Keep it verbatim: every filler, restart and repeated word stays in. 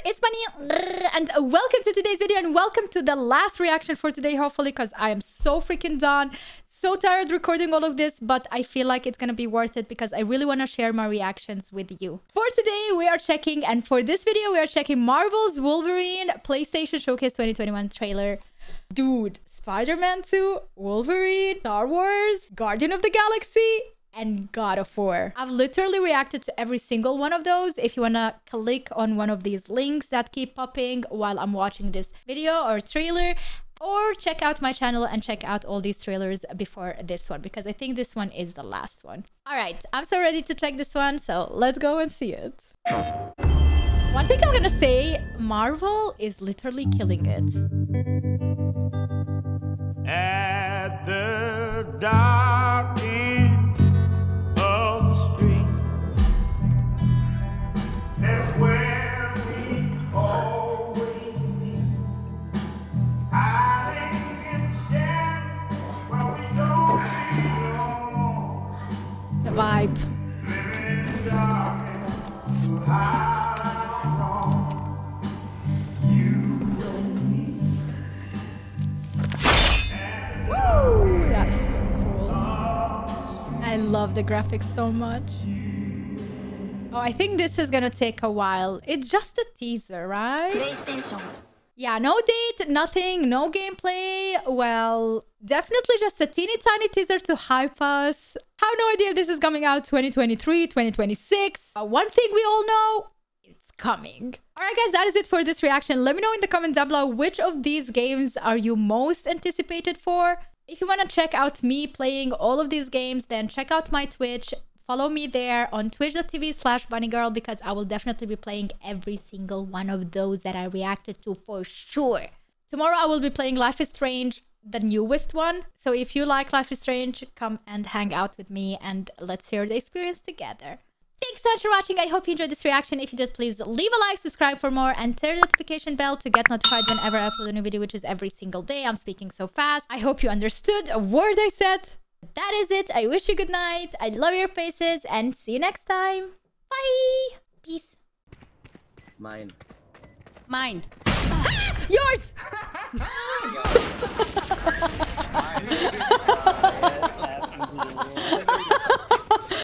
it's Bunny, and welcome to today's video, and welcome to the last reaction for today, hopefully, because I am so freaking done, so tired recording all of this, but I feel like it's gonna be worth it because I really want to share my reactions with you. For today, we are checking, and for this video, we are checking Marvel's Wolverine PlayStation Showcase twenty twenty-one trailer. Dude, Spider-Man two, Wolverine, Star Wars, Guardian of the Galaxy, and God of War. I've literally reacted to every single one of those. If you want to click on one of these links that keep popping while I'm watching this video or trailer, or check out my channel and check out all these trailers before this one, because I think this one is the last one. All right, I'm so ready to check this one, so let's go and see it. One thing I'm gonna say, Marvel is literally killing it. At the dark end of the street, that's where we always meet. Hiding in the shadows where we don't belong. The vibe. Living in the darkness to hide our wrong. You and me. Woo! That's so cool. I love the graphics so much. Oh, I think this is gonna take a while. It's just a teaser, right? PlayStation. Yeah, no date, nothing, no gameplay. Well, definitely just a teeny tiny teaser to hype us. Have no idea if this is coming out twenty twenty-three, twenty twenty-six. Uh, one thing we all know, it's coming. All right, guys, that is it for this reaction. Let me know in the comments down below which of these games are you most anticipated for. If you want to check out me playing all of these games, then check out my Twitch. Follow me there on twitch dot t v slash bunnygirl, because I will definitely be playing every single one of those that I reacted to for sure. Tomorrow I will be playing Life is Strange, the newest one. So if you like Life is Strange, come and hang out with me and let's share the experience together. Thanks so much for watching. I hope you enjoyed this reaction. If you did, please leave a like, subscribe for more, and turn the notification bell to get notified whenever I upload a new video, which is every single day. I'm speaking so fast. I hope you understood a word I said. That is it. I wish you good night. I love your faces, and see you next time. Bye. Peace. Mine. Mine. Ah! Yours!